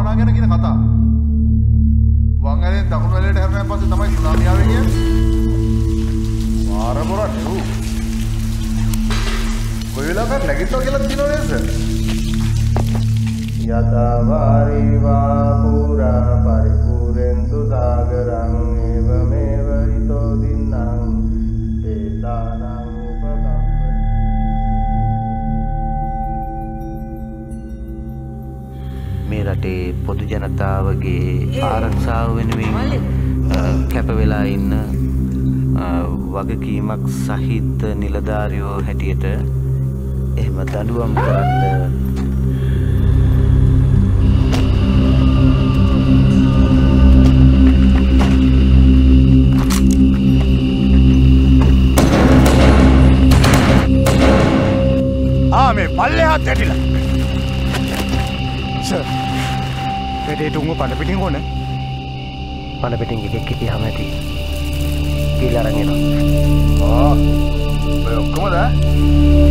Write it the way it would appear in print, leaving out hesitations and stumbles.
භාවනා ගැන කියන කතා. වං ඇලෙන් දකුණු ඇලයට හැරෙනාන් පස්සේ තමයි සුනාමිය ආවේ කියන්නේ. මාර බොර නෙව්. කොයි වෙලාවකට නැගිට්ටෝ කියලා කියනෝ නේද? යතා වාරිවා පුරා පරිපූර්ණතු සාගරං ඒවමේව හිතෝ දින්නම් ඒතානං උපකම්පති. මේ රටේ පොදු ජනතාවගේ ආරක්ෂාව වෙනුවෙන් කැප වෙලා ඉන්න වගකීමක් සහිත නිලධාරියෝ හැටියට එහෙම දඬුවම් කරන්න මේ පල්ලෙහාත් ඇටිලා. සර්. වැඩේට උඹ පණ පිටින් ඕන. පණ පිටින් එකෙක් හිටියාම ඇති. කියලා අරන් එනවා. ඔය ඔක්කොමද?